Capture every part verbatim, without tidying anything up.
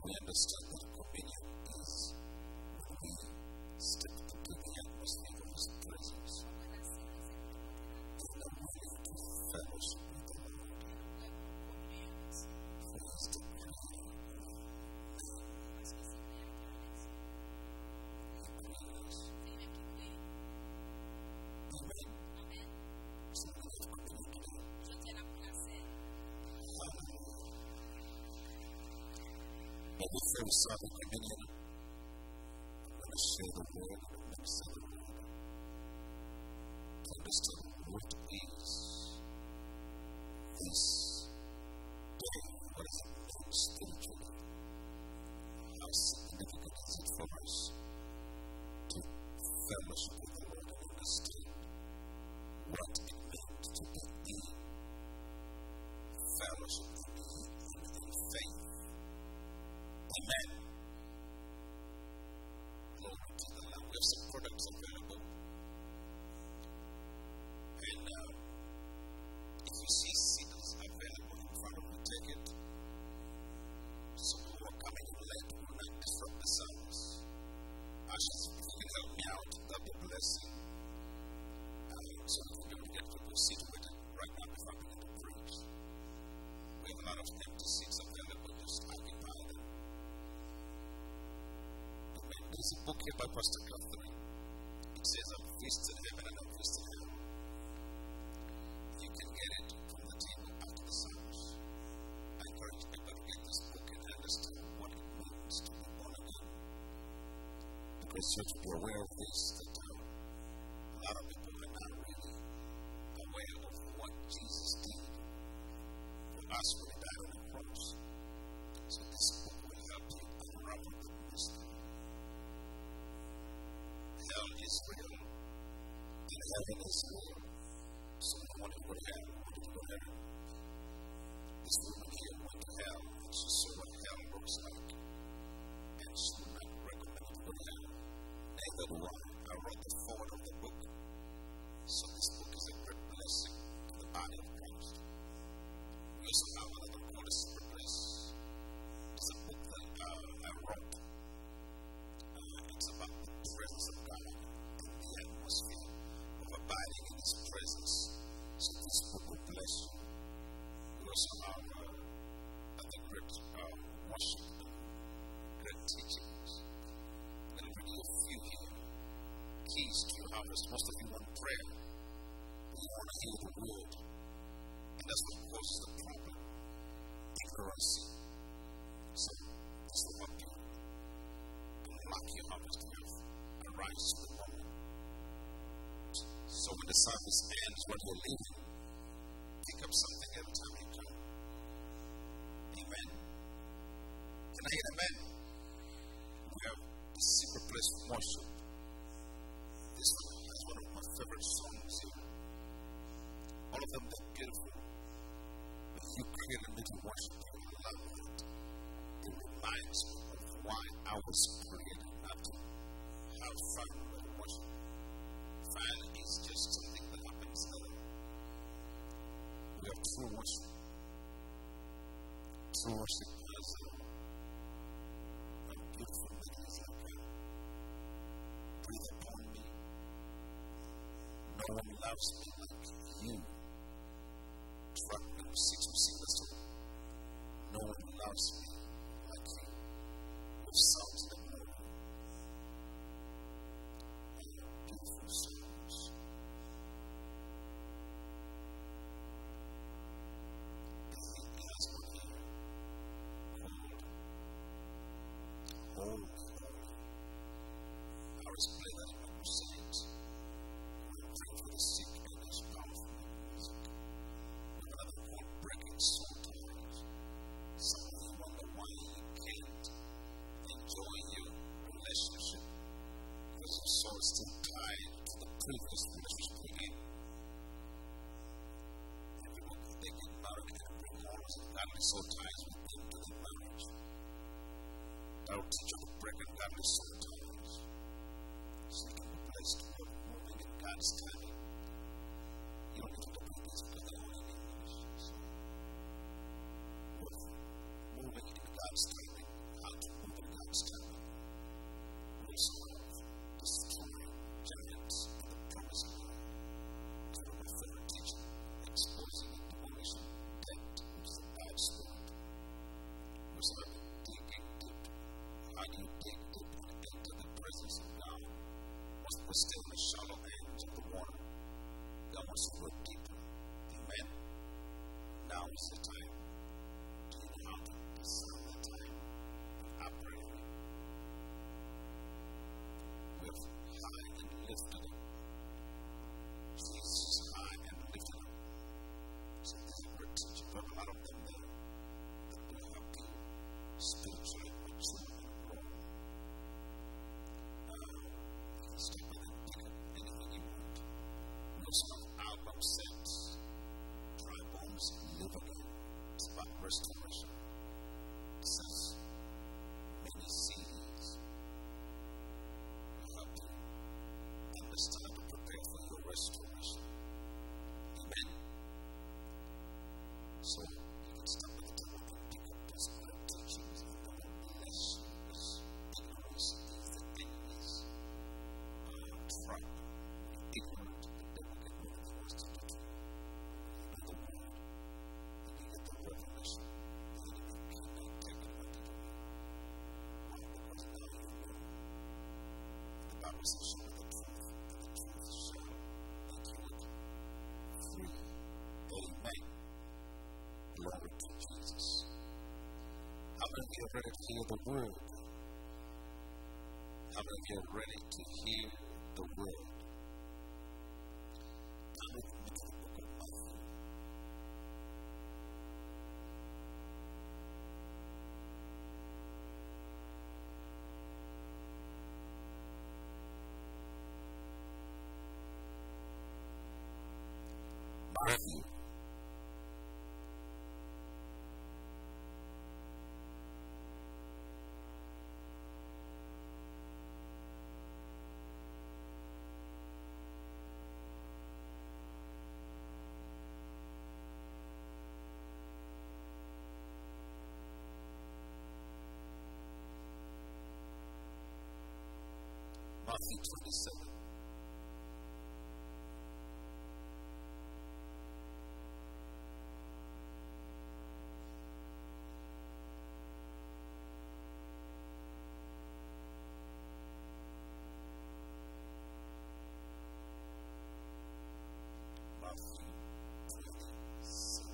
we understand that communion is when we step into the atmosphere of His presence and are willing to fellowship with the Lord. For He is the creator of man. He created us. Amen. So we have communion today. Hallelujah. But before we start the communion, I'm going to share the word and minister the word to understand what is this day, what does it mean spiritually, how significant is it for us to fellowship with the Lord and understand what it means to be in fellowship with Him in faith. Amen. Glory to the Lamb. We have some products available. And uh, if you see seats available in front of you, take it. Some who are coming in late will not disrupt the service. Ashes, if you can help me out, that'll be a blessing. Um, so we can be able to get people situated right now before I begin to preach. We have a lot of empty seats available. Just occupy them. There's a book here by Pastor Catherine. It says, I've visited heaven and I've visited hell. You can get it from the table after the service. I encourage people to get this book and understand what it means to be born again. Because you have to be aware of this, that uh, a lot of people are not really aware of what Jesus did for us when He died on the cross. So this book will help you unravel the mystery. Hell is real, and heaven is real. So we want to go to heaven, we want to go to heaven. This woman here went to hell, and she saw what hell looks like, and she would not recommend to go to hell. Neither do I. I wrote the forward of the book. So this book is a great blessing to the body of Christ. We also have another book called The Secret Place. It's a book that uh, I wrote. Uh, it's about the presence of God in the atmosphere of abiding in His presence. So this book will bless you. We also have uh, other great uh, worship and great teachings. I'm going to read you a few here. Keys to your harvest. Most of you want prayer. You want to hear the word. And that's what causes the problem. Ignorance. So this will help you unlock your harvest. You have arise to the moment. So when the service ends, when you're leaving, pick up something every time you come. Amen. Can I hear amen? We have the secret place of worship. This one is one of my favorite songs here. All of them are beautiful. But you create a little worship, you will love it. It reminds me of why I was created, not to have fun with worship. Fun is just something that happens there. We have true worship. True worship has a, a beautiful melody like a breathe upon me. No one loves me like you. Track number six of Singles. No one loves me like you. With songs in the morning. Beautiful songs. He has one here called Holy, Holy. I always play that in my crusades. Pray for the sick and His powerful music. Another called Breaking Soul Ties. Some of you wonder why you can't enjoy your relationship because your soul is still tied to the previous relationship you're in. And people, they get married and bring morals and godly soul ties with them to the marriage. That will teach you to break godly soul ties. So you can be blessed with moving in God's timing. You don't need to do this because they're only in English. So, with moving in God's timing, how to is coming. Also of destroying giants in the promised land. It's from my favorite teaching, exposing and demolishing debt, which is a bad spirit. We're sort of digging deep. How do you dig deep and enter the presence of God? Once we're still in the shallow ends of the water, God wants to go deeper. Amen? Now is the time. Do you know how to discern the time? I pray with high and lifted up. Jesus high and lifted up. So this is a great teaching. There are a lot of them there that will help you spiritually mature and grow. Uh, you can step in and pick up anything you want. We also have album sets. Dry bones live again. It's about restoration. It says many C Ds will help you understand and prepare for your restoration. Amen. So you can step at the table and pick up those great teachings and God will bless you. Because ignorance is the enemy's uh, trap. When you're ignorant, the devil can do what he wants to do to you. When you know the word and you get the revelation, the enemy cannot take advantage of you. Why? Because now you know. The Bible says, show me the truth, and the truth shall make you free. Amen. Glory to Jesus. How many of you are ready to hear the word? How many of you are ready to hear the word? Turn with me to the book of Matthew. Matthew. Matthew twenty-seven. Matthew twenty-seven.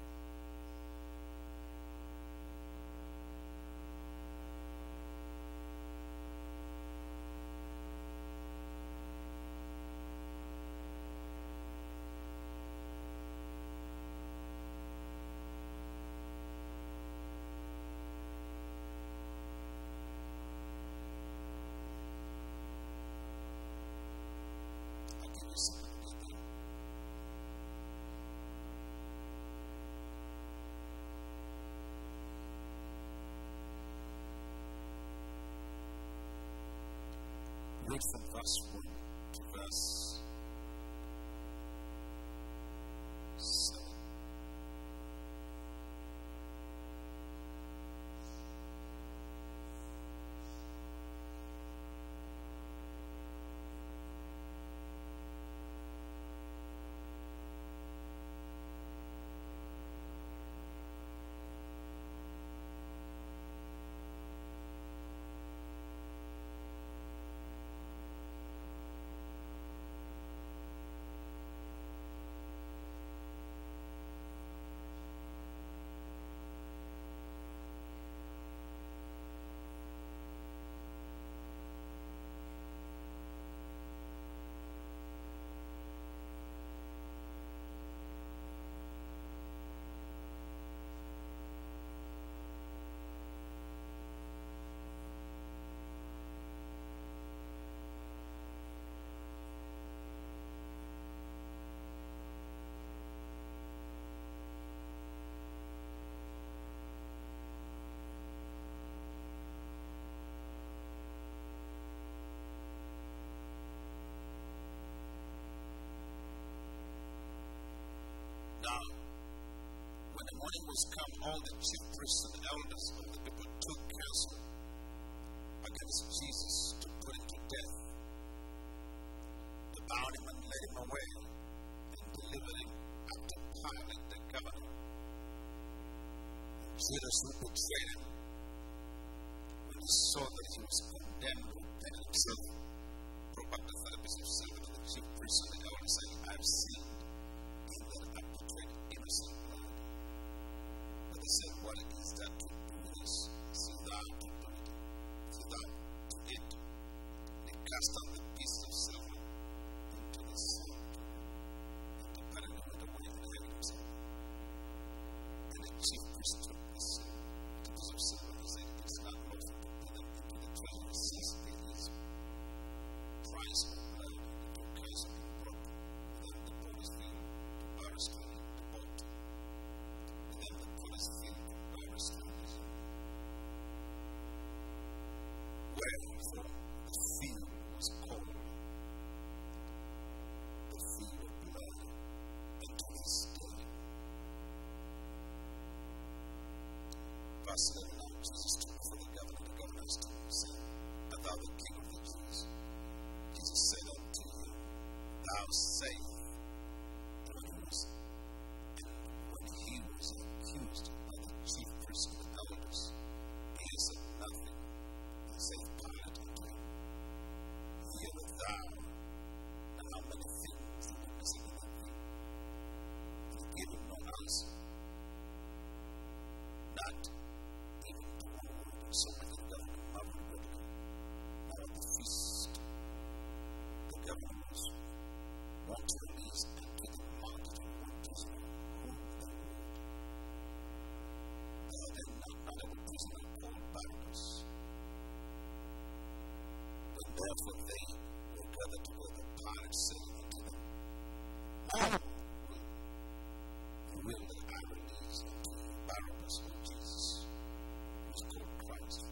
I'll give you something to do. Read from verse one to verse seven. Now, when the morning was come, all the chief priests and elders of the people took counsel Judas who betrayed him, when he saw that he was condemned, repented himself, brought back the Pharisees of Silver to the chief priests and the elders, saying, I have sinned in that I betrayed innocent blood. But they said, what is that to do with this? See thou to do it. See thou to it. They cast out the pieces of silver into the sea, and departed and went away and hanged himself. And the chief priest took the silver, the pieces of silver, and said, it is not lawful to put them into the treasury, since it is price of blood. The two kinds have been brought. Then the potter's field to Barstone, the boat. And then the potter's field to Barstone is own. Wherefore the field was called the field of blood unto this day. Verse eleven, now Jesus stood before the governor, the governor stood and said, art thou the king of the Jews? Jesus said unto him, thou sayest. And when he was, and when he was accused by the chief priests and the elders, he said nothing. And said Pilate unto him, hearest thou and how many things the witness against thee? And he gave him no answer, not even to one word. And so when the governor marveled greatly. Now at the feast, the governor was wont to release unto the multitude one prisoner, whom they would. They had then another prisoner called Barabbas. When therefore they were gathered together, Pilate said unto them, whom will you will that I release unto you, Barabbas or Jesus, who is called Christ?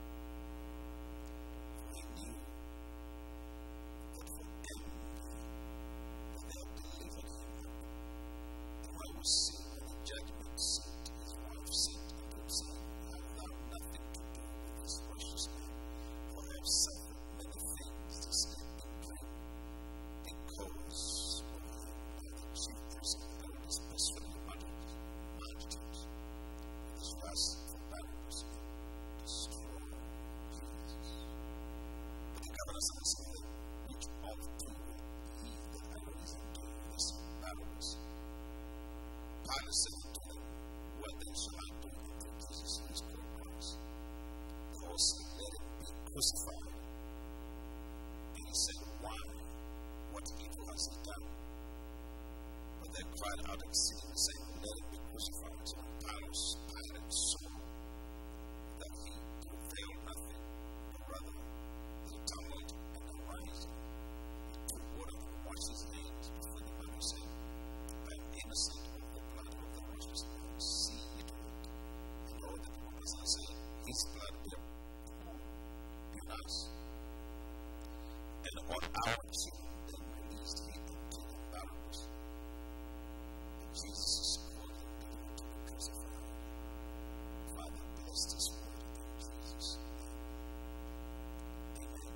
For he knew that for envy that they had delivered him up. And when he was seen when the judgment seat, his wife said unto him, saying, have thou nothing to do with this righteous man, for I have suffered many things this day in dream, because of him by the chief priests and elders persuaded the multitudes. It is fast for Barabbas and destroy Jesus. But the governor said unto them, which of two ye that I release unto you this Barabbas? Pilate said unto them, what then shall I do unto Jesus who is called Christ? They all said, let him be crucified. And he said, why? What evil has he done? But they cried out exceedingly, saying, let him be crucified. So when Pilate Pilate saw that he prevailed nothing, but rather the tumult and the rising, he took water and washed his hands before the man, saying, I am innocent of the blood of the righteous man, see ye to it. And all the people answered, saying, his blood be upon us. And on our accusing them released he unto them Barabbas. But Jesus called him delivered to be crucified. Father, bless this word in Jesus' name. Amen.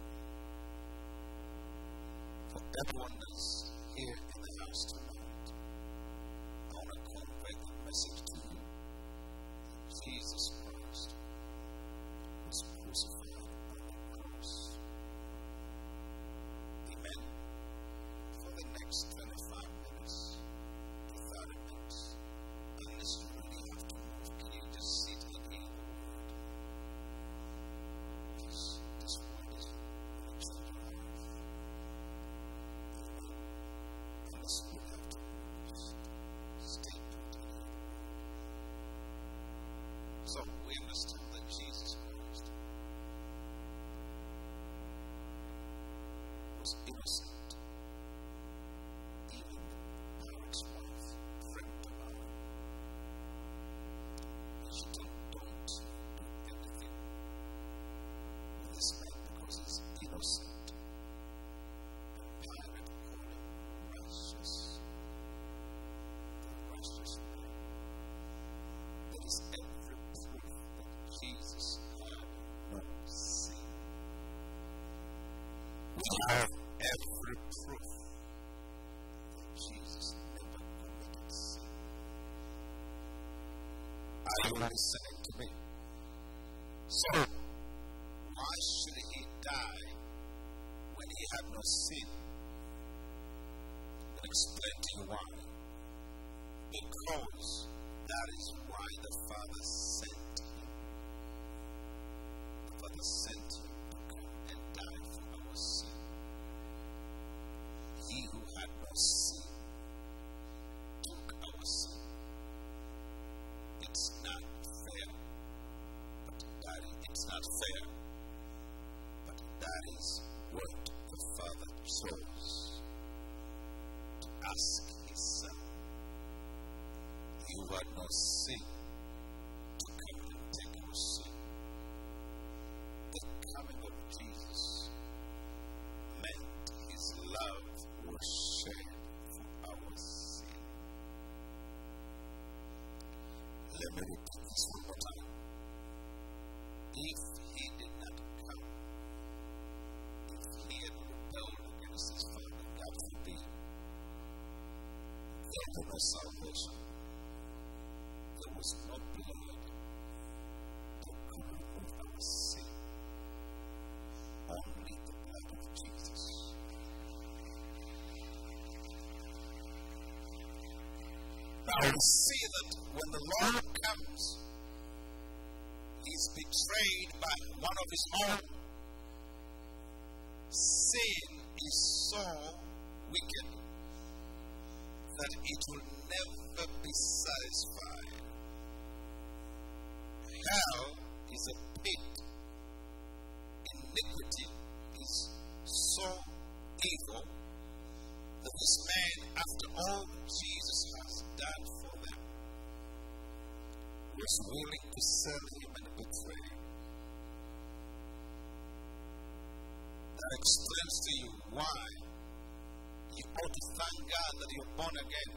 For everyone that's here in the house tonight, I want to convey the message to you that Jesus Christ was crucified on the cross. Amen. For the next twenty-five minutes, thirty minutes, unless you really have to move, can you just sit and hear the word? This, this word is going to change your life. Amen. Unless you really have to move, just stay put and hear the word. So we understand that Jesus Christ was innocent. Even Pilate's wife, friend Tamara, and she told him, don't do anything with this man because he's innocent. And Pilate called him righteous, the righteous man. That is every proof that Jesus had no sin. We have every proof that Jesus never committed sin. Are you God is saying to me. So, why should he die when he had no sin? I'll explain to you why. Because that is why the Father sent him. The Father sent him to come and die for our sin. He who had no sin took our sin. It's not fair, but that is, it's not fair, but that is what the Father chose to ask his Son. You had no sin to come and take your sin. The coming of Jesus meant his love was shed for our sin. Let me repeat this one more time. If he did not come, if he had rebelled against his Father, God forbid, there was no salvation. There was no blood that could remove our sin. Only the blood of Jesus. Now we see that when the Lord comes, he's betrayed by one of his own. Sin is so wicked that it will never be satisfied. Hell is a pit. Iniquity is so evil that this man, after all Jesus has done for them, was willing to sell him and betray him. That explains to you why you ought to thank God that you're born again.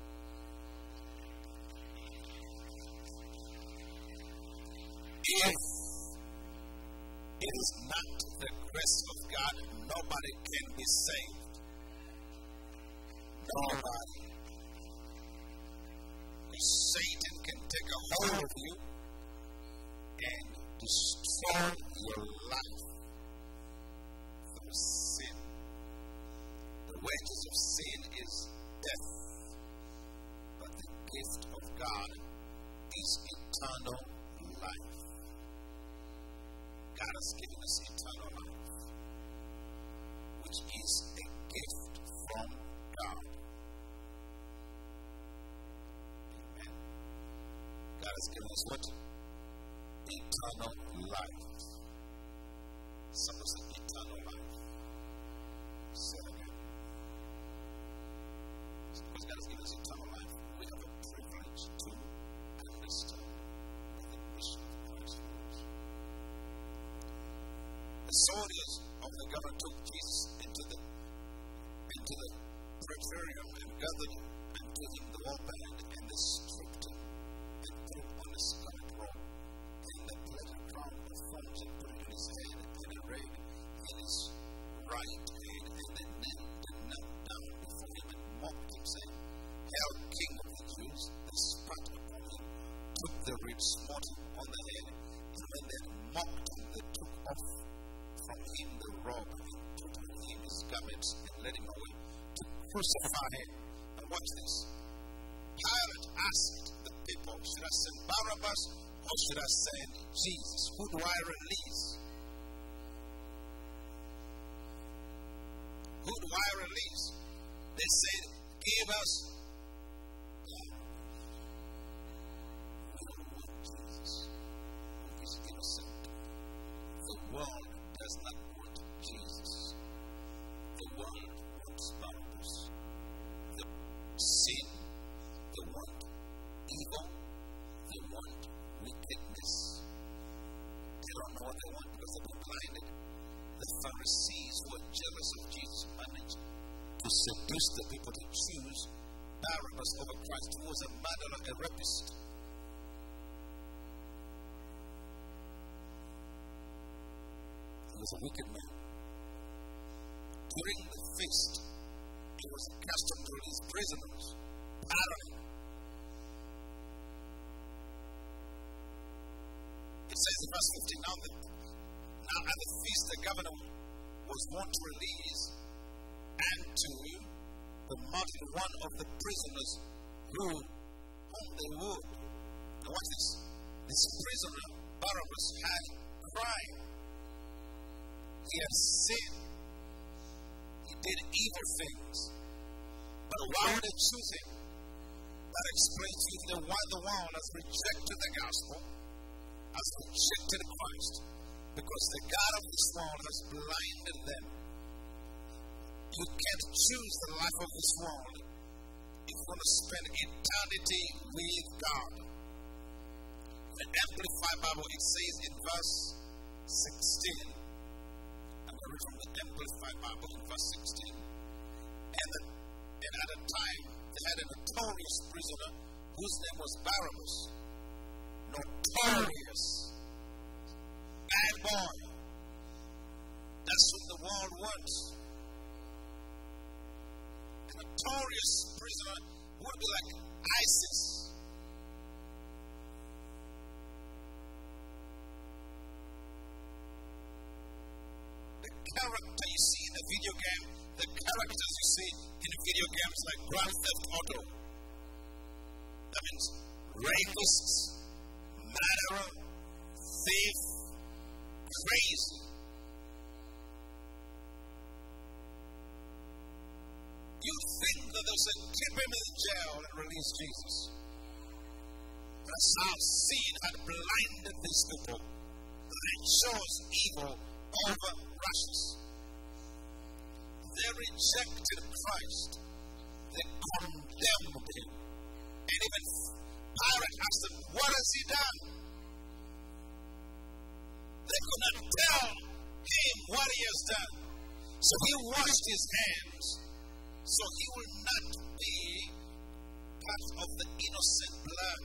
If it is not the grace of God, nobody can be saved. Nobody. Satan can take a hold of you and destroy your life through sin. The wages of sin is death, but the gift of God is eternal life. God has given us eternal life, which is a gift from God. Amen. God has given us what? Eternal life. Some say eternal life. Say it again. Because God has given us eternal life, we have a privilege to understand what the mission of Christ is. The soldiers of the government took Jesus into the into the praetorium and gathered and gave him the war band, and they stripped him and put him on a scarlet robe, and they put a crown of thorns and put it on his head and a ring in his right hand, and they knelt, they knelt down before him and mocked him, saying, "Hail, King of the Jews!" They spat upon him, took the reed, smote him on the head, and when they had mocked him, they took off from him the robe and put on him his garments and led him away to crucify him. And watch this. Pilate asked the people, should I send Barabbas or should I send Jesus? Who do I release? Who do I release? They said, give us. We don't want Jesus, who is innocent. The world does not want Jesus. The world wants Barabbas. The sin, they want evil, they want wickedness. They don't know what they want because they've been blinded. The Pharisees who were jealous of Jesus managed to seduce the people to choose Barabbas over Christ, who was a murderer, a rapist. He was a wicked man. During the feast, he was accustomed to release prisoners, parallel. verse fifteen. Now, the, now at the feast, the governor was wont to release and to the martyr one of the prisoners who, whom they would. Now, watch this. This prisoner, Barabbas, had cried. He had sinned. He did evil things. But why would they choose him? That explains to you that why the world has rejected the gospel, has rejected Christ, because the God of this world has blinded them. You can't choose the life of this world if you want to spend eternity with God. The Amplified Bible, it says in verse sixteen, I'm going to read from the Amplified Bible in verse sixteen, and, the, and at a time they had a notorious prisoner whose name was Barabbas. Notorious. Bad boy. That's what the world wants. A notorious prisoner would be like ISIS. The character you see in the video game, the characters you see in video games like Grand Theft Auto. That means rapists, murderer, thief, crazy. You think that they'll say, keep him in jail and release Jesus. That's how sin had blinded these people. They chose evil over righteousness. They rejected Christ. They condemned him. And even Pilate asked them, what has he done? They could not tell him what he has done. So he washed his hands, so he will not be part of the innocent blood.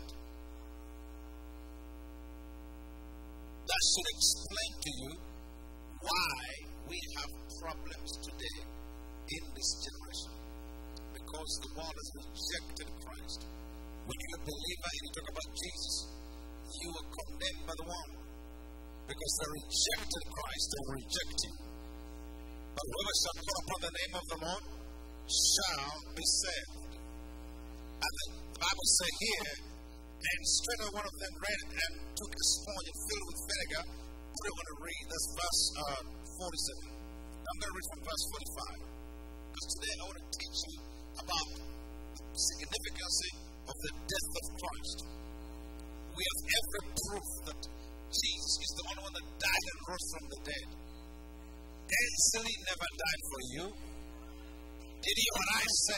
That should explain to you why we have problems today in this generation. Because the world has rejected Christ. When you're a believer and you talk about Jesus, you are condemned by the world. Because they rejected Christ, they will reject him. But whoever shall call upon the name of the Lord shall be saved. And the Bible says here, and straightway one of them ran and took a sponge and filled it with vinegar. Put it on the read. That's verse uh, forty-seven. I'm going to read from verse forty-five. Because today I want to teach you about the significance of the death of Christ. We have every proof that Jesus is the only one that died and rose from the dead. Ainsley never died for you. Did you and I say?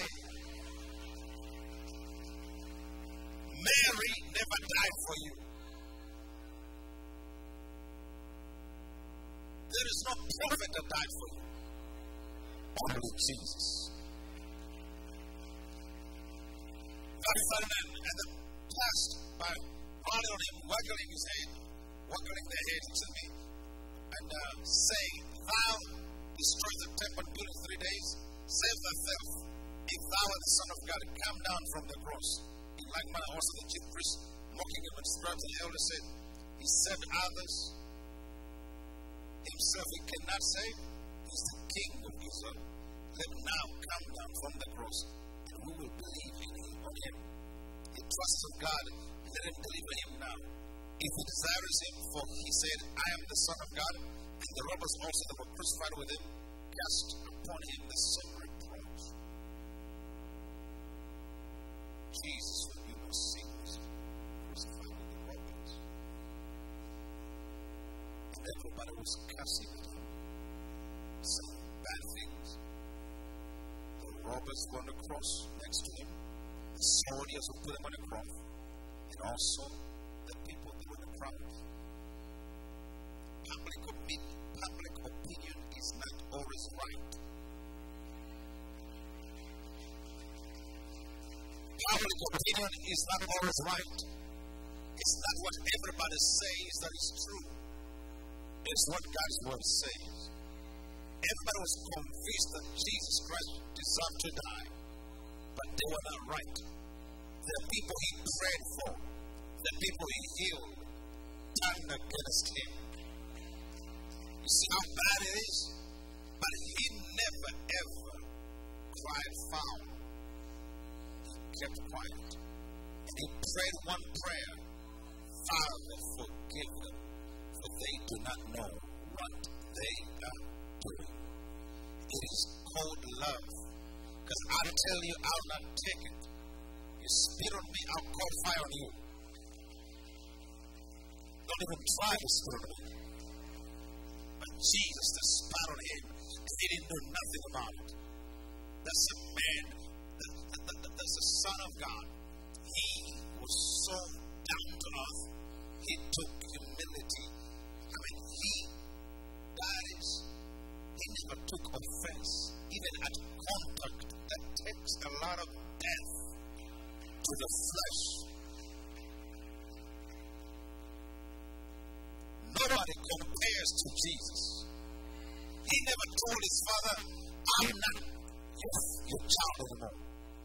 Mary never died for you. There is no prophet that died for you. Only Jesus. God Ferdinand and the past by running on him, waggling his head, waggling their head to me, and uh, saying, thou destroy the temple and build in three days, save thyself. If thou art the Son of God, come down from the cross. In like manner also the chief priest, mocking him and scribes and elders said, he saved others. Himself he cannot save. He is the King of Israel. Let him now come down from the cross, and we will believe in him, on him. He trusts in God, let him deliver him now. If he desires him, for he said, I am the Son of God, and the robbers also that were crucified with him cast upon him the same reproach. Jesus, for you no sin, was crucified with the robbers. And everybody was cursing at him, saying bad things. The robbers were on the cross next to him, the soldiers who put him on the cross, and also the people that were in the crowd. Public opinion, public opinion is not always right. Public opinion is not always right. It's not what everybody says that is true. It's what God's word says. Everybody was convinced that Jesus Christ deserved to die, but they were not right. The people he prayed for, the people he healed, turned against him. You see how bad it is? But he never ever cried foul. He kept quiet. And he prayed one prayer. Father, forgive them, for they do not know what they are doing. It is called love. Because I'll tell you, I'll not take it. You spit on me, I'll call fire on you. Don't even try to spit on me. But Jesus just spat on him, and he didn't do nothing about it. That's a man, that's a son of God. He was so down to earth. He took humility. I mean, he, that is, he never took offense, even at contact. That takes a lot of death to the flesh. Nobody compares to Jesus. He never told his father, I'm not your, your child anymore.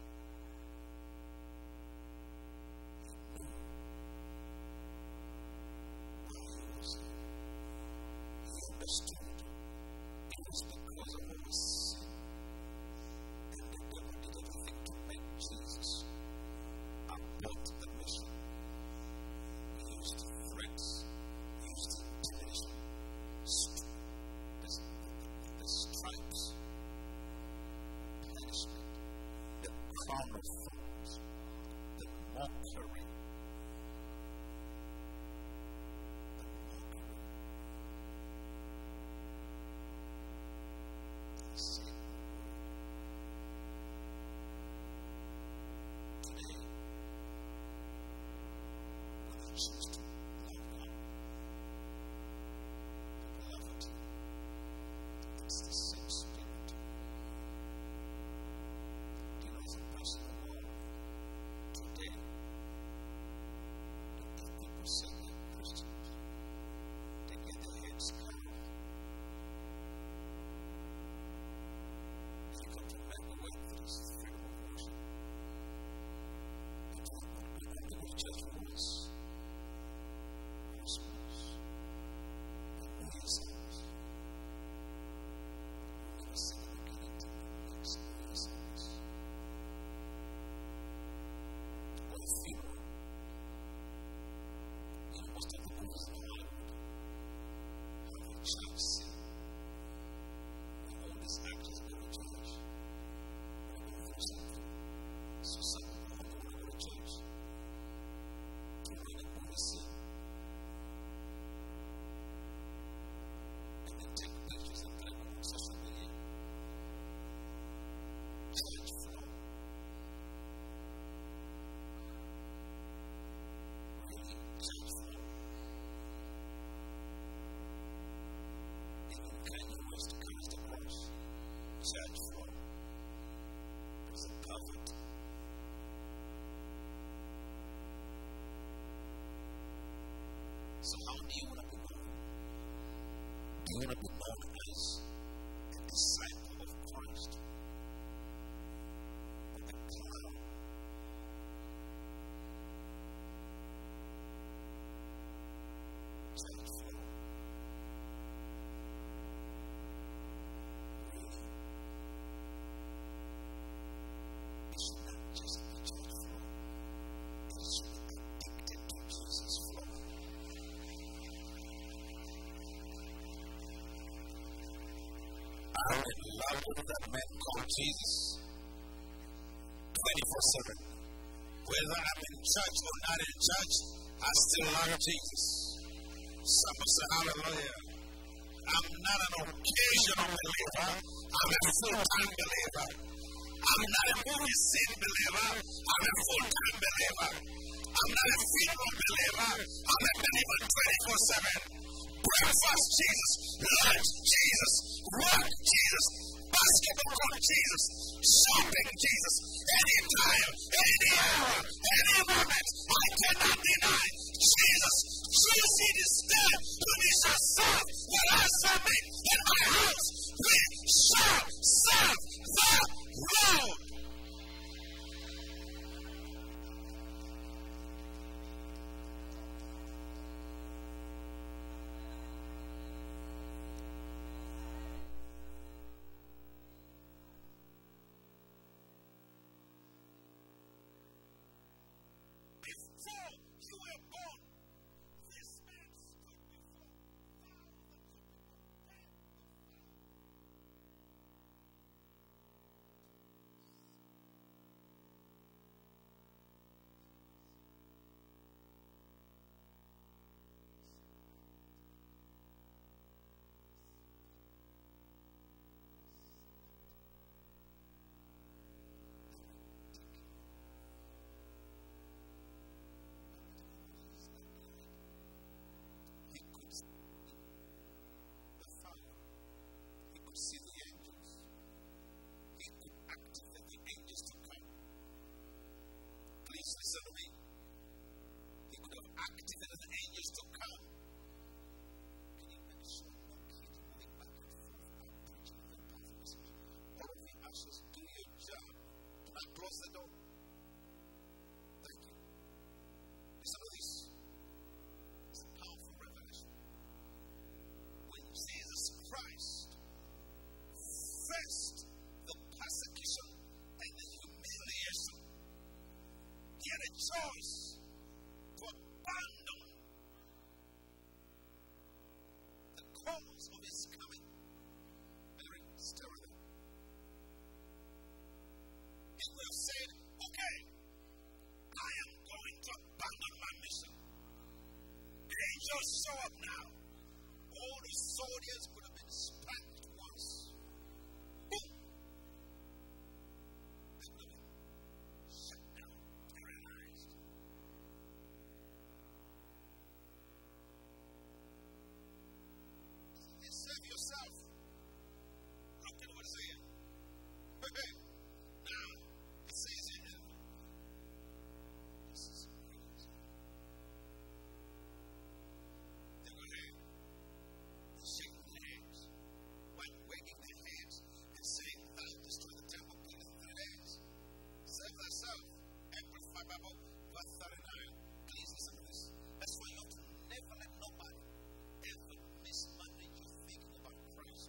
He understood it was because of his sin. And the devil did everything to make Jesus abort the mission. He used threats, he used intimidation, the, the stripes, punishment, the crown of thorns, the mockery. So how do you want to be known? Do you want to be known as a disciple of Christ? Or a clown? Is that the flow? Really? It should not just be church flow. It should be addicted to Jesus' flow. I would love that man called Jesus twenty-four seven. Whether I'm in church or not in church, I still love Jesus. Somebody say hallelujah. I'm not an occasional believer. I'm a full-time believer. I'm not a movie scene believer. I'm a full-time believer. I'm not a funeral believer. I'm a believer twenty-four seven. Breakfast, Jesus. Lunch, Jesus. Work, Jesus. Basketball court, Jesus. Shopping, Jesus. Anytime, any hour, any moment, I cannot deny Jesus. Jesus is there. We shall serve the Lord for me in my house. We shall serve the Lord. activated the angels to come. Can you make sure no kid moving back and forth and preaching the powerful message? All of the ushers, do your job. Do not close the door. Thank you. Listen to this. It's a powerful revelation. When Jesus Christ faced the persecution and the humiliation, he had a choice to abandon the cause of his coming. Mary, stay with him. He could have said, okay, I am going to abandon my mission. The angels show up now. All the soldiers could have been spanked once. Boom. They would have been shut down, paralyzed. You save yourself. Look at what it's saying. Hey, now, it says here, this is crazy. They go ahead and shake their hands, while waving their hands and saying, thou destroy the temple in three days. Save thyself. Amplify Bible, verse thirty-nine. Please listen to this. That's why you have to never let nobody ever mismanage your thinking about Christ.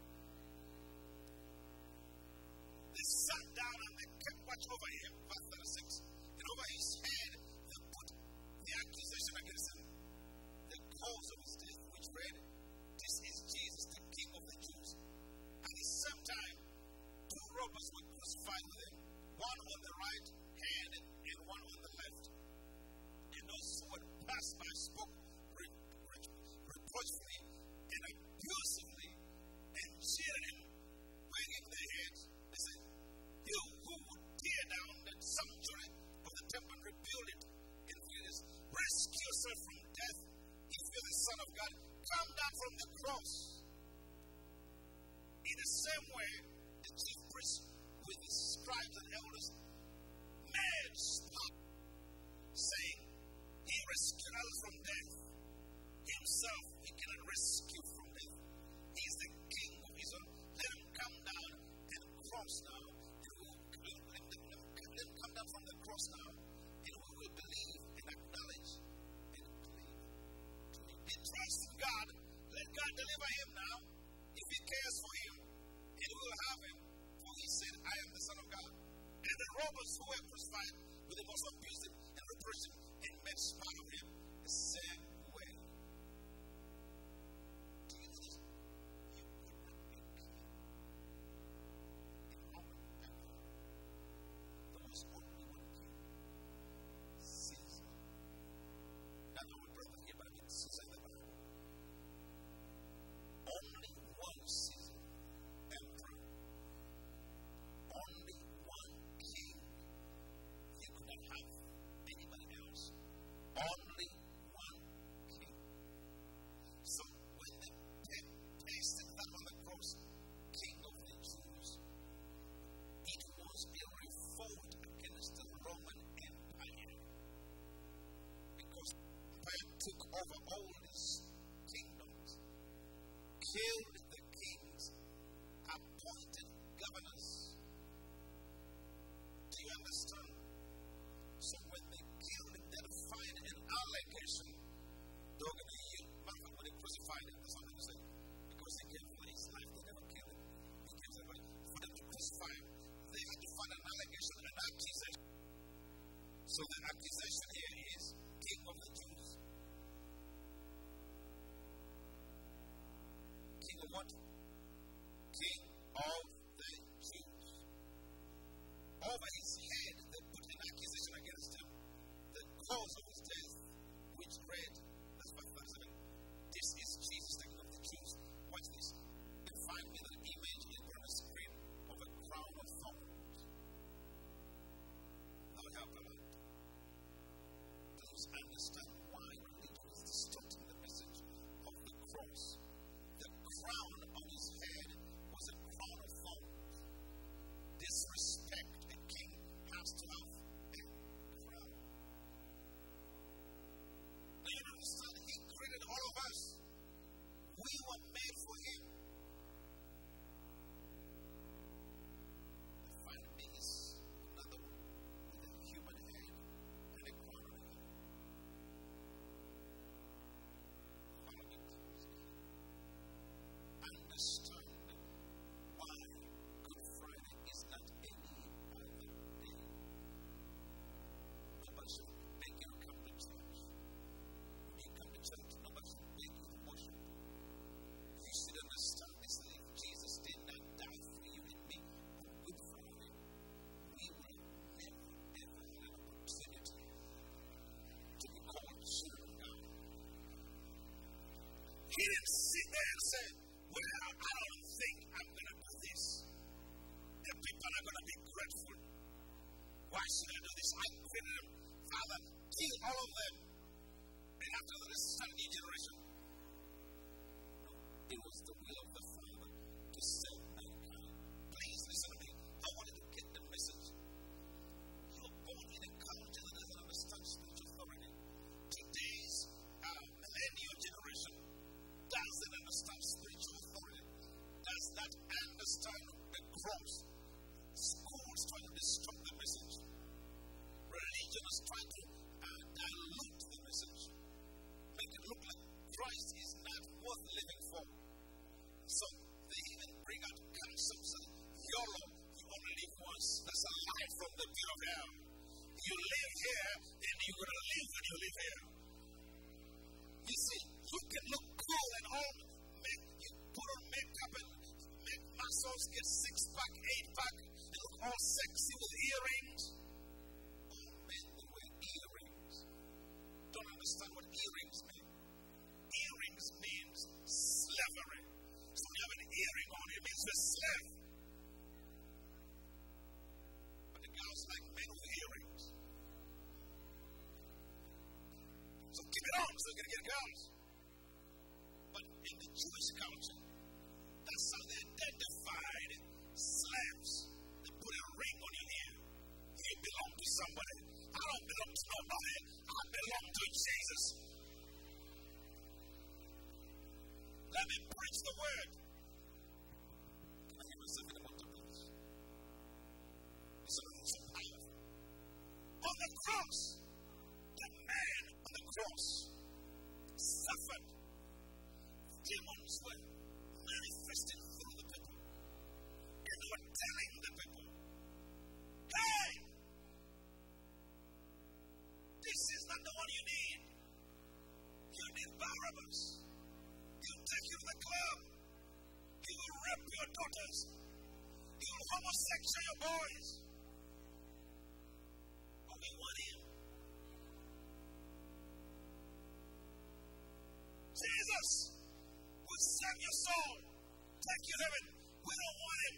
They sat down and they kept watch over him, verse thirty-six. And over his head, they put the accusation against him, the cause of his death, which read, this is Jesus, the King of the Jews. At the same time, two robbers were crucified with him, one on the right hand and one on the left. And those who had passed by spoke re- re- reproachfully and abusively and jeered him, wagging their heads. They said, you who would tear down the sanctuary of the temple and rebuild it in three days, rescue yourself from death. If you're the Son of God, come down from the cross. In the same way, the chief priests with the scribes and elders mad stop, saying, he rescued us from death. Himself he cannot rescue from death. He is the King of Israel. Let him come down and cross now. And we will, let, him, let, him, let him come down from the cross now. And we will believe and acknowledge and believe. He trusts in God. Let God deliver him now. If he cares for him, he will have him. For he said, I am the Son of God. And the robbers who were crucified with him also abused him and reproached him and made sport of him the same way. Do you know this? You could not be king in Roman Empire. There was only one king, Caesar. Not only brother here, but I mean Caesar in the Bible. Only one Caesar, emperor. Only one king. You could not have anybody else. Only one king. So when they pasted that on the cross, King of the Jews, it was a revolt against the Roman Empire. Because the empire took over all these kingdoms, killed the kings, appointed governors. Do you understand? So when they killed him, they find an allegation. They're going to use, when they crucified him, that's what they say. Because they came for his life, they never killed him. He came for for them to crucify him. They had to find an allegation, an accusation. So the accusation here is King of the Jews. King of what? King of the Jews. Over his head, they put an accusation against him. The cause of his death, which read, that's verse thirty-seven. This is Jesus, the King of the Jews. Watch this. You find me the image in on the screen of a crown of thorns. That would help a lot. Please understand why religion is distorting the message of the cross. The crown on his head was a crown of thorns. Disrespect a king has to have a crown. He didn't sit there and say, well, I don't think I'm going to do this. The people are going to be grateful. Why should I do this? I created them. Father, kill all of them. And after that, let's start a new generation. No, it was the will of the Father to save mankind. Please listen to me. I want you to get the message. You're born in a culture that doesn't understand spiritual authority. Today's uh, millennial generation doesn't understand spiritual authority. Does not understand the cross. Schools trying to distort the message. Religion is trying to uh, dilute the message. Make it look like Christ is not worth living for. So they even bring out concepts of YOLO, you only live once. That's a lie from the pit of hell. You live here and you're going to live when you live here. You see, you can look cool and all, make, you put on makeup and make muscles, get six pack, eight pack, and look all sexy with earrings. Oh man, they wear earrings. Don't understand what earrings mean. Earrings means slavery. So when you have an earring on, it means you're a slave. But the girls like men with earrings. So keep it on so you can get girls. But in the Jewish culture, that's how they identified slaves. They put a ring on your ear. You belong to somebody. I don't belong to nobody. I belong to Jesus. Let me preach the word. Can I hear myself in the multiples? It's so powerful. On the cross, the man on the cross suffered. Demons were manifested through the people. And they were telling the people, hey, this is not the one you need. You need Barabbas. He'll take you to the club. He will rape your daughters. He will homosexual your boys. But we want him. Jesus will save your soul. Take you to heaven. We don't want him.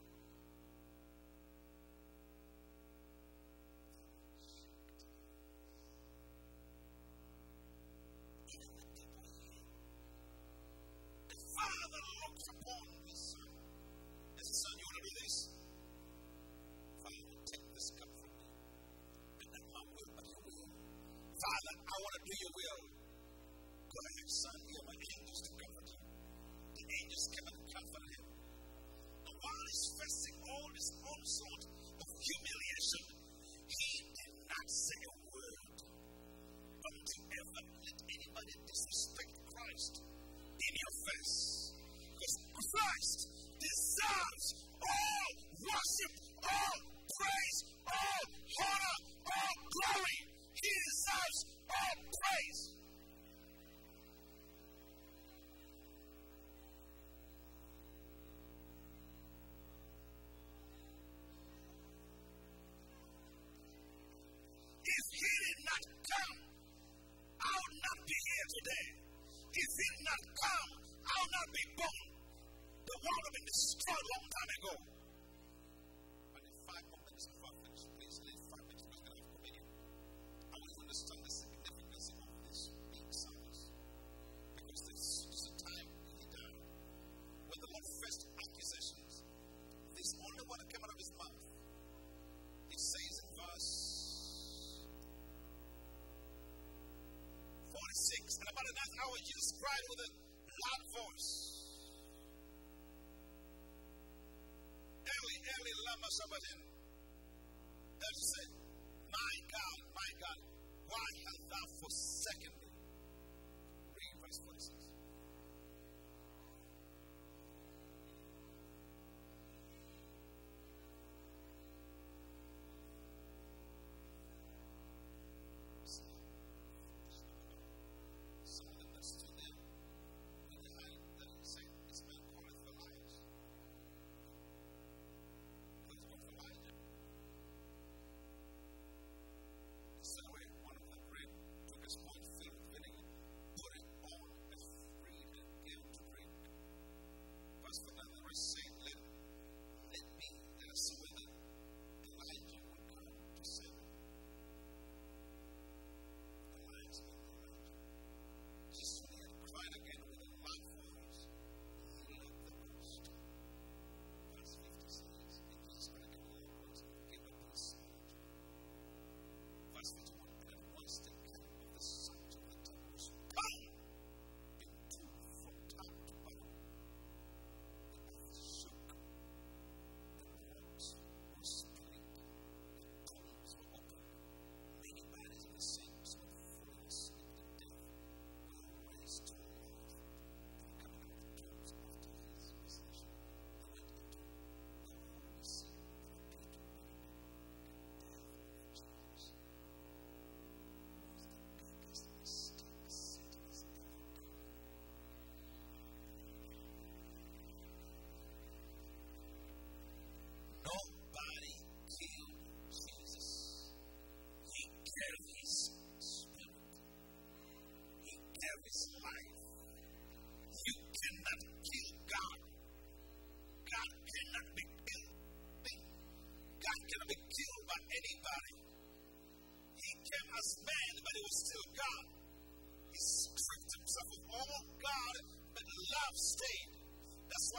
Father looks upon his son. His son, you want to do this? Father, take this cup from me. And not my will, but your will. Father, I want to do your will. Go ahead, son. Here are my angels to comfort you. The angels came and comforted him. And while he's facing all this onslaught of humiliation, he did not say a word. Don't you ever let anybody disrespect Christ in your face. Because Christ deserves all worship, all praise, all honor, all glory. He deserves all praise. If he did not come, I would not be here today. If he did not come, I would not be born. The world would have been destroyed a long time ago. But in five more minutes before I finish, please leave five minutes because we're going to have communion. I want you to understand the significance of this big service. Because this is a time when he died. When the Lord faced accusations, this only one that came out of his mouth. It says in verse forty-six, and about the ninth hour, Jesus cried with a loud voice, Eli, Eli, lama sabachthani. That said, my God, my God, why hast thou forsaken me? Read verse forty-six.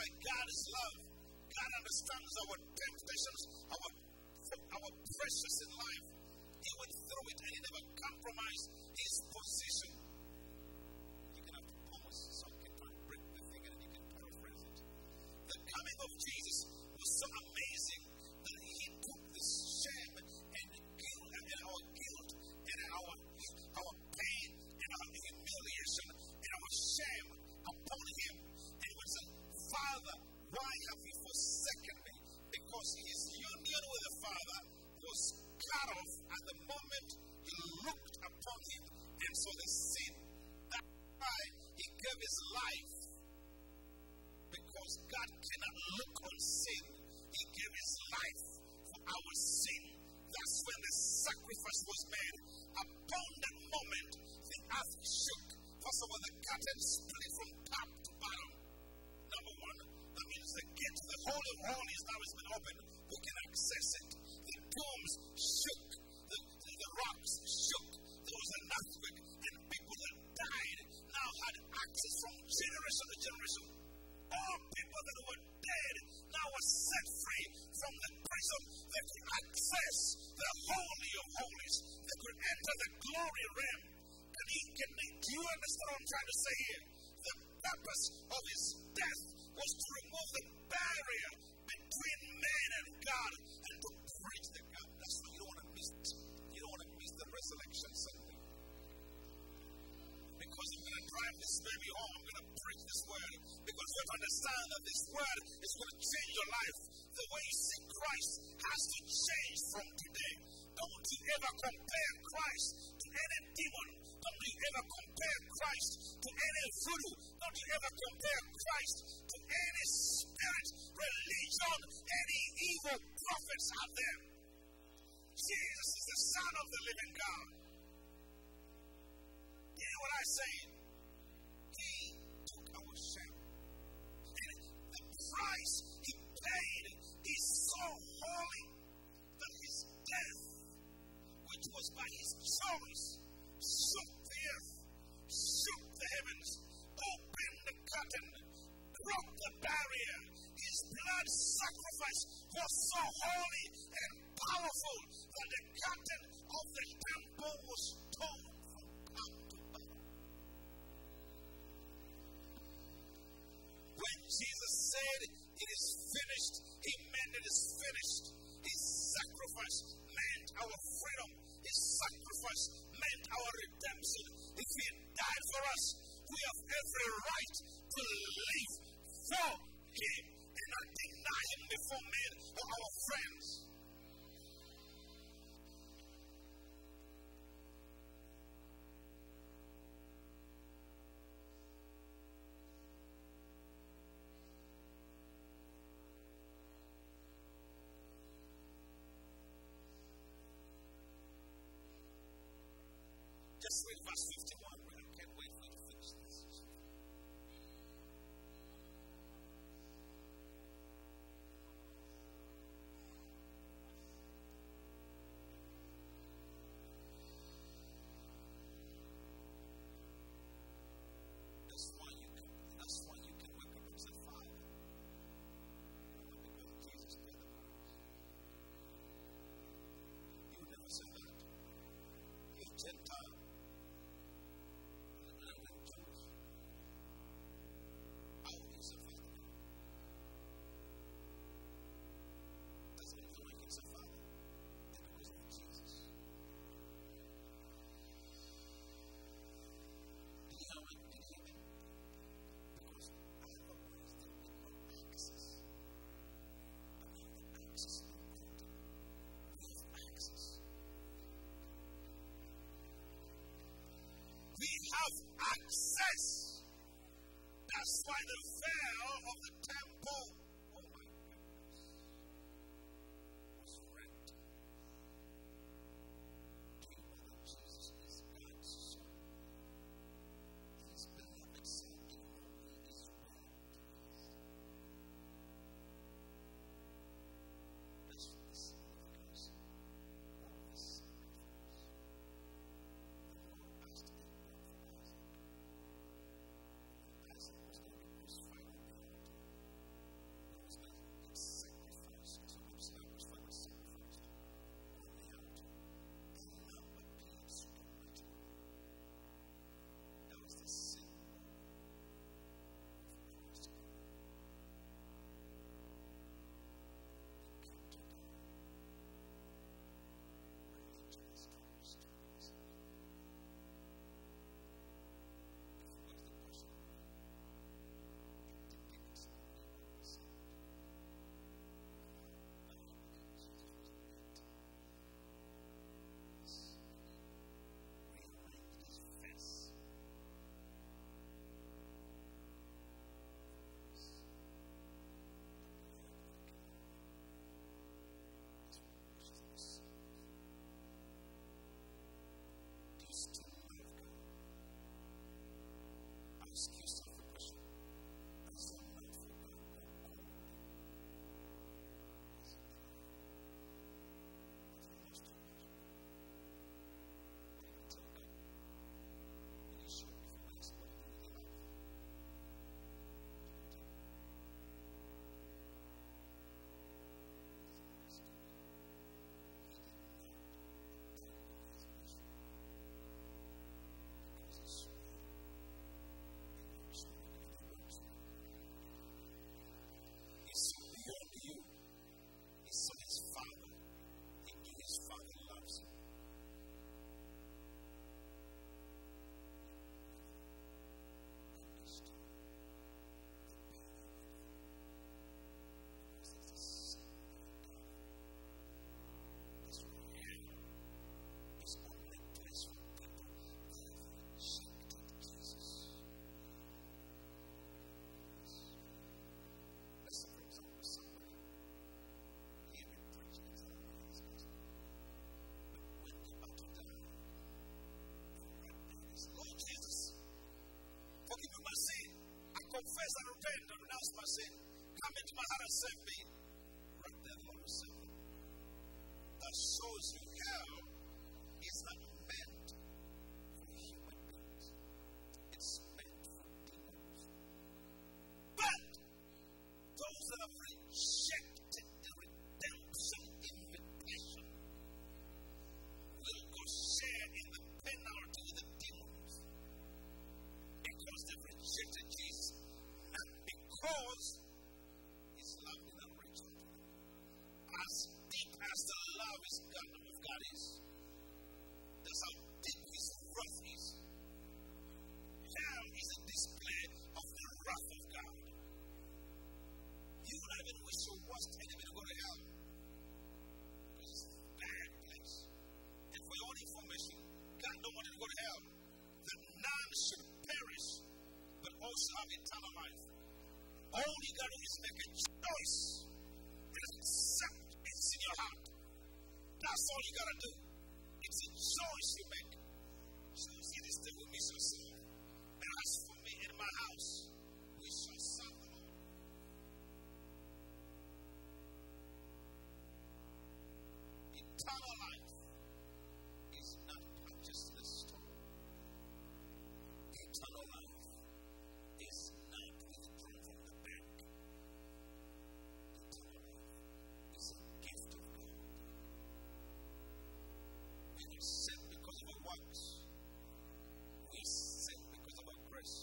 by God's love, God understands our temptations, our, our pressures in life. He went through it and he never compromised his position. You can have to pause so you can break the thing and you can paraphrase it. The coming of Jesus was so amazing that he took this shame and guilt and our guilt and our, our pain and our humiliation and our shame upon him. And he would say, Father, why have you forsaken me? Because his union with the Father was cut off at the moment he looked upon him and saw the sin. That's why he gave his life. Because God cannot look on sin, he gave his life for our sin. That's when the sacrifice was made. Upon that moment, the earth shook. First of all, the curtain split from top to bottom. Number one, that means the gate to the Holy of Holies now has been opened. We can access it. The tombs shook. The, the, the rocks shook. There was an earthquake, and people that died now had access from generation to generation. All people that were dead now were set free from the prison. They could access the Holy of Holies. They could enter the glory realm. And he can, do you understand what I'm trying to say here? The purpose of his death was to remove the barrier between man and God and to preach the God. That's why you don't want to miss it. You don't want to miss the resurrection Sunday. Because I'm going to drive this baby home. I'm going to preach this word. Because you have to understand that this word is going to change your life. The way you see Christ has to change from today. Don't you ever compare Christ to any demon. Don't you ever compare Christ to any voodoo. Don't you ever compare Christ to any spirit, religion, any evil prophets out there. Jesus is the Son of the living God. You know what I say? He took our shame. And the price he paid is so holy that his death, which was by his choice, shook the earth, shook the heavens, opened the curtain, broke the barrier. His blood sacrifice was so holy and powerful that the curtain of the temple was torn from top to bottom. When Jesus said, "It is finished," he meant it is finished. His sacrifice meant our freedom. His sacrifice meant our redemption. If he died for us, we have every right to live for him and not deny him before men or our friends. Just read verse fifty-one. I can't wait for you to finish this. That's why you can, that's why you can wake up and say, Father, because Jesus paid the price. You would never say that. You're Gentile. Access. That's why the veil of the temple, oh my goodness, was rent. Do you know that Jesus is God's Son? His beloved Son, to whom he is well pleased. That's what the significance of the sacrifice. The Lord asked him. confess and repent and renounce my sin, come into my heart and save me, right there the Lord will save you. The souls you have is not meant for human beings. It's meant for demons. But those that have rejected the redemption invitation will go share in the penalty with the demons because they've rejected Jesus, not because his love did not reach out to them. As deep as the love is God of God is, that's how deep his wrath is. Hell is a display of the wrath of God. You would not even wish your worst enemy to go to hell. Because it's a bad place. And for your own information, God don't want you to go to hell. That none should perish, but also have eternal life. All you got to do is make a choice and accept it's in your heart. That's all you got to do. It's a choice you make. So you see this thing with me so soon. And as for me in my house, we shall serve the Lord. Eternal life is not purchased in a store. Eternal life is not withdrawn from the bank. Eternal life is a gift of God. We don't sin because of our works. We sin because of our grace.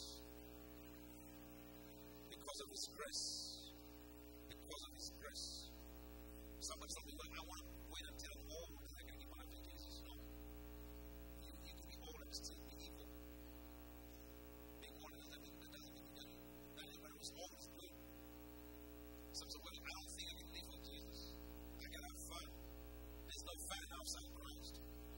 Because of his grace. Because of his grace. Somebody told me, well, I want to wait until I'm old and I can give my life to Jesus. No. You, you can be old and still be evil. Being old doesn't mean that doesn't mean that you, not everybody who's old is good. Some say, well, I don't think I can live for Jesus. I can have fun. There's no fun outside Christ.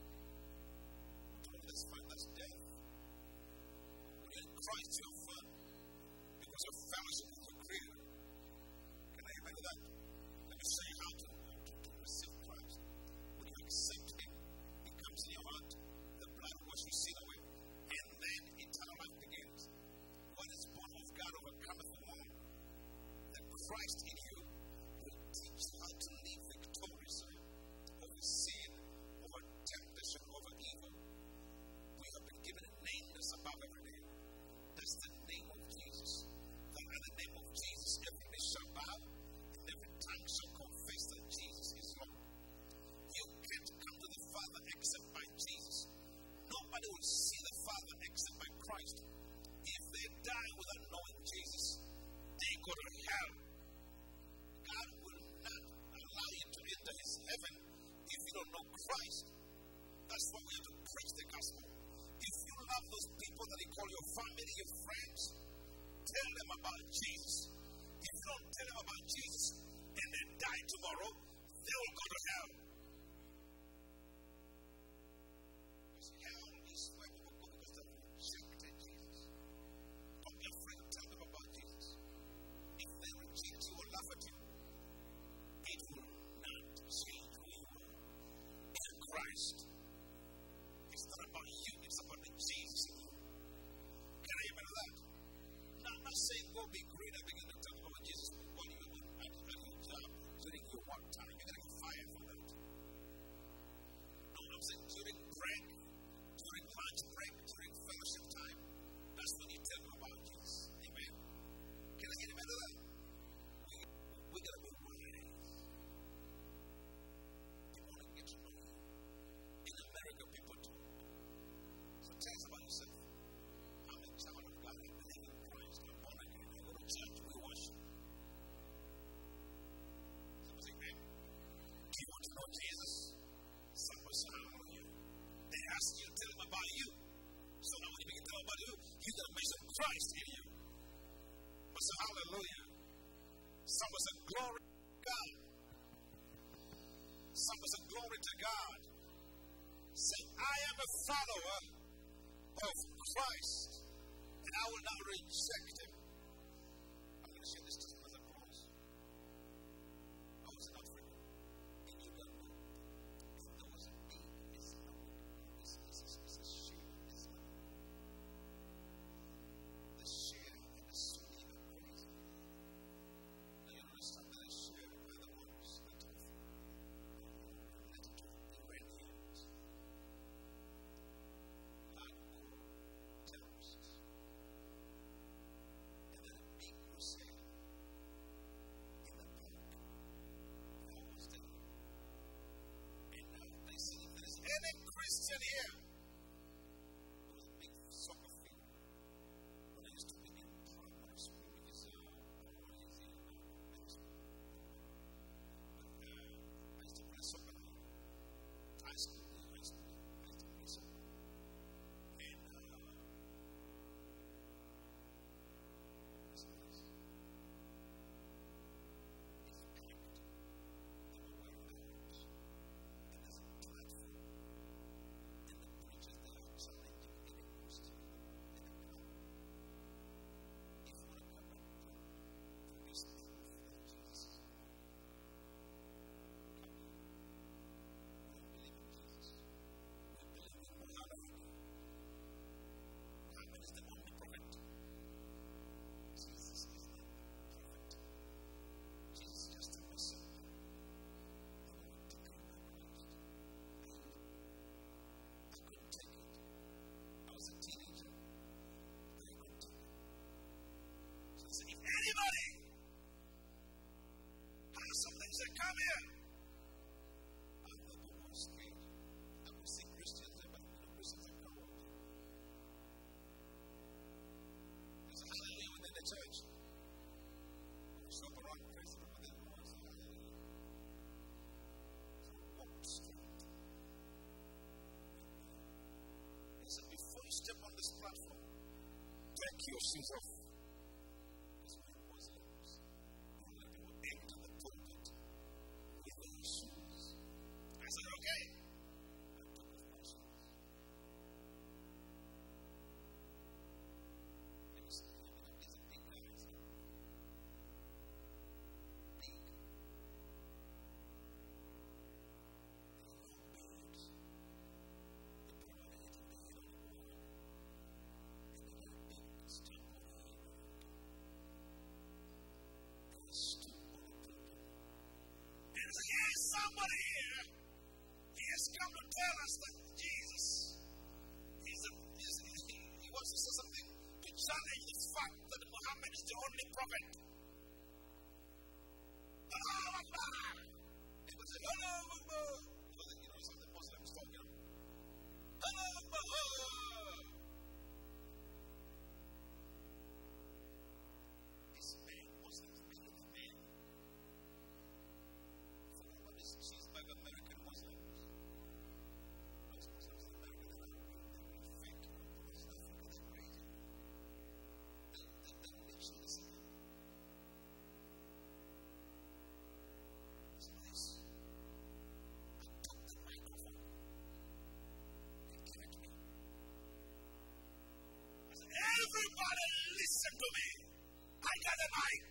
That's fun, that's death. When you're in Christ, you're fun. Because you're fellowship with your Creator. Can I remember that? Let me show you how to, to, to receive Christ. When you accept Him, He comes in your heart, the blood washes your sin away, and then eternal life begins. What is born of God overcometh the world. The Christ in you will teach you how to live victoriously over sin, over temptation, over evil. We have been given a name that's above every name. That's the name of Jesus. That at the name of Jesus, every knee shall bow and every tongue shall confess that Jesus is Lord. You can't come to the Father except by Jesus. Nobody will see the Father except by Christ. If they die without knowing Jesus, they go to hell. God will not allow you to enter his heaven if you don't know Christ. That's why we have to preach the gospel. If you love those people that you call your family, your friends, tell them about Jesus. If you don't tell them about Jesus and they die tomorrow, they will go to hell. Because hell is where people go because they rejected Jesus. Don't be afraid to tell them about Jesus. If they reject you or laugh at you, it will not change who you are in Christ. It's not about you, it's about the Jesus in you. Can I remember that? Now, I'm not saying go be great and begin to talk about Jesus when you're at your job, during your work time, you're going to get fired from that. No, I'm saying during break, during lunch break, during fellowship time, that's when you tell them about Jesus. Amen. Can I remember that? We, we got to be wise. People want to get to know you. In America, people do. So tell us about yourself. I'm a child of God. I believe in Christ. I'm born again. I go to church. We worship. Some say, man, do you want to know Jesus? Some will say, hallelujah. They ask you to tell them about you. So now when you begin to tell them about you, you're going to mention Christ in you. But say, hallelujah. Some will say, glory to God. Some will say, glory to God. Say, I am a follower of Christ, and I will not reject him. I'm going to share this testimony as I close. I was in Africa, in Uganda, and there was a big Islamic, this is a Shia Islam. The Shia and the Sunni are your shoes off. Because when Muslims, don't let people enter the pulpit with their shoes. I said, okay. I took off my shoes. Let me see. These are big guys. Big. Somebody here, he has come to tell us that Jesus is a, is, he, he wants to say something to challenge the fact that Muhammad is the only prophet. Allah Allah. He would say, Allah Allah. You know, some of the Muslims talking. Allah Allah. This man, Muslims, many of the men. She's like American Muslims. Most Muslims in America, they're not really fake. Most Africa, they're crazy. They, they, they literally say, it's nice. I took the microphone. They gave it to me. I said, everybody listen to me. I got a mic.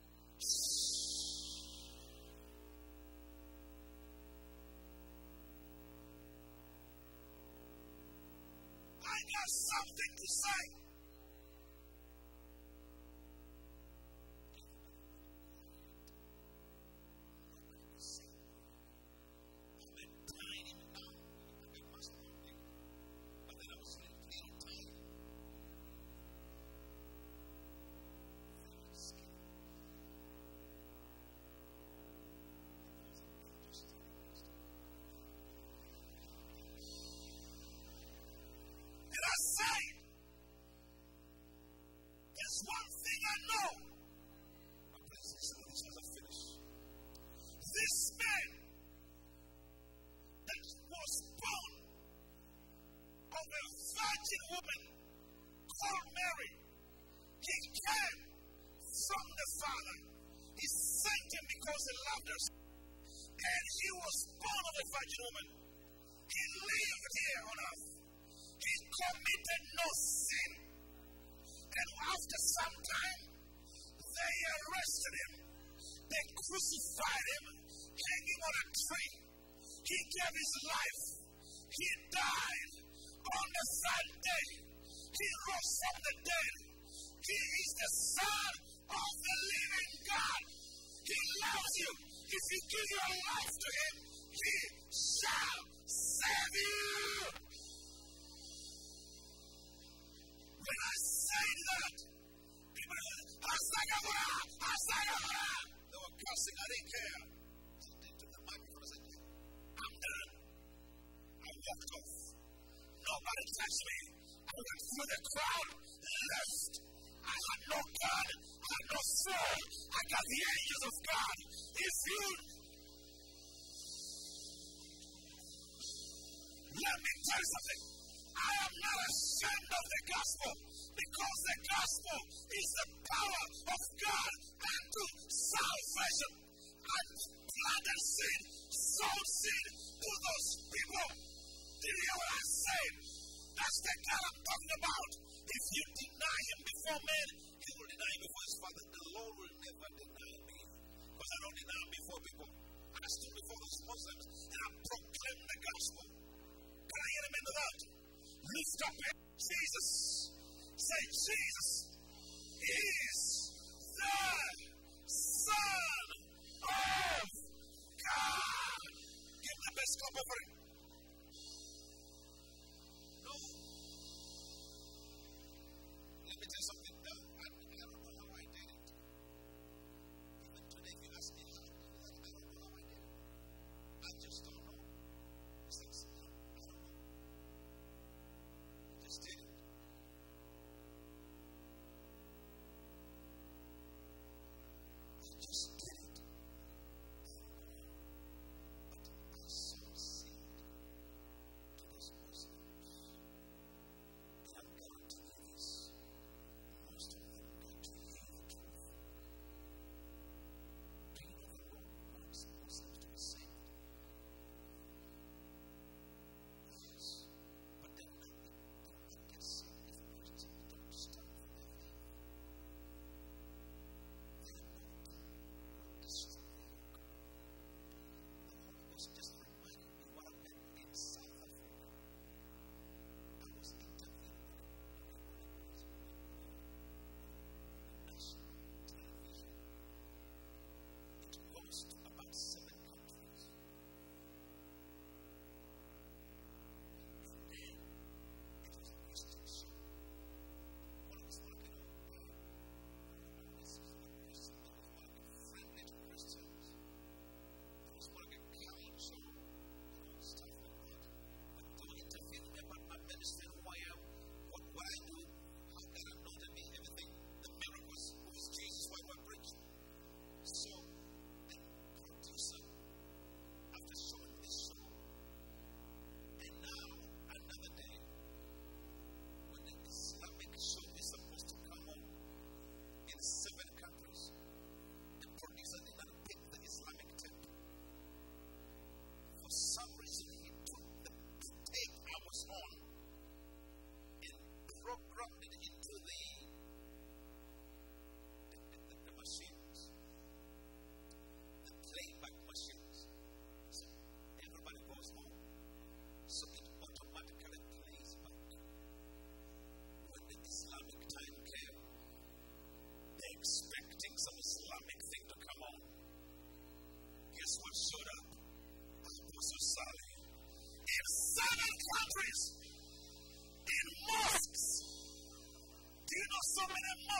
I got something to say. I'm a tiny man. I must not be. But then I was little tiny. Very skinny. And I say, there's one thing I know. My please listen to this as I finish. This man that was born of a virgin woman called Mary, he came from the Father. He sent him because he loved us. And he was born of a virgin woman. He lived here on earth. He committed no sin. And after some time, they arrested him. They crucified him, hanging on a tree. He gave his life. He died. On the third day, he rose from the dead. He is the Son of the living God. He loves you. If you give your life to him, he shall save you. When I say that, people are like, Asagabara, Asagabara. They were cursing, I didn't care. So they took the microphone and said, I'm done. I walked off. Nobody touched me. I went through the crowd, left. I had no gun, I had no sword. I got the angels of God. If you let me tell you something. I am not ashamed of the gospel because the gospel is the power of God unto salvation. I planted seed, sowed seed to those people. Do you hear what I said? That's the God I'm talking about. If you deny him before men, he will deny him before his Father. The Lord will never deny me because I don't deny him before people. I stood before those Muslims and I proclaimed the gospel. Can I hear him into that? Lift up Jesus. Say, Jesus is the Son of God. Give the best cup offering. No. Let me tell you something. I, I, I don't know how I did it. Even today, if you ask me how I did it, I don't know how I did it. I just don't know. It's like, I don't know. I just did it. I just did it. But I so see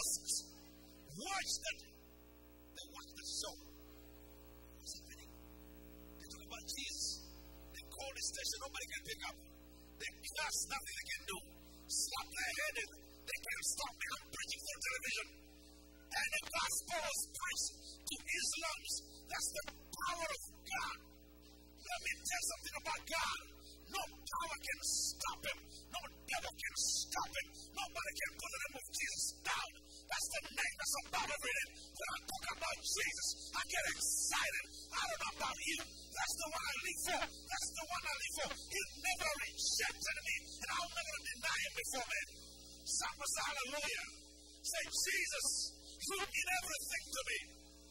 masks. Watch that. They watch the show. What's happening? They talk about Jesus. They call the station. Nobody can pick up. They class. Nothing they can do. Slap their head in. They can't stop me. I'm preaching for television. And the gospel is preached to Islams. That's the power of God. Let me tell something about God. No power can stop him. No devil can stop him. Nobody can put the name of Jesus down. That's the name that's above everything. When I talk about Jesus, I get excited. I don't know about you. That's the one I live for. That's the one I live for. He never rejected me, and I'll never deny him before me. Somebody say hallelujah. Say, Jesus, you mean everything to me.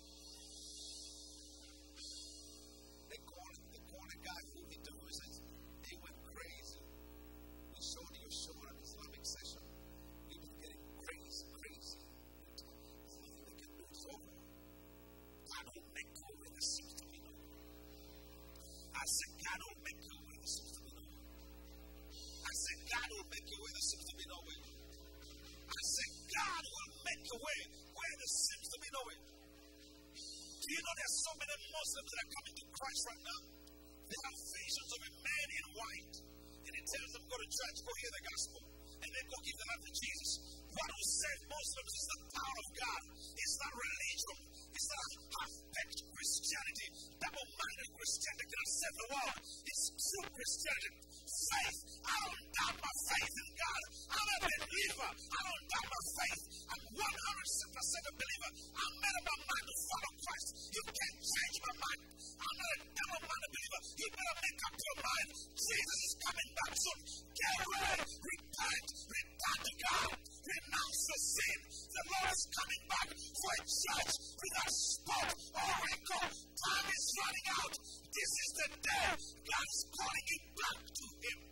They call it, they call the guy who he did it. Says, they went crazy. We showed you a show at the Islamic session. We've been getting crazy, crazy. There's nothing they can do. It's over. God will make a way that seems to be no way. I said, God will make a way that seems to be no way. I said, God will make a way that seems to be no way. I said, God will make a way where there seems to be no way. Do you know there's so many Muslims that are coming to Christ right now? They have visions of a man in white, and he tells them, go to church, go hear the gospel, and then go give their life to Jesus. What will save Muslims is the power of God. It's not religion. It's not half-baked Christianity. Double-minded Christianity can save the world. It's true Christianity. Faith. I don't doubt my faith in God. I'm a believer. I don't doubt my faith. I'm one hundred percent a believer. I'm made up my mind to follow Christ. You can't change my mind. I'm not a double-minded believer. You better make up your mind. Jesus is coming back soon. Get ready. Repent. Return to God. Renounce the sin. The Lord is coming back for a church without spot or wrinkle. Time is running out. This is the day God is calling you back to Him.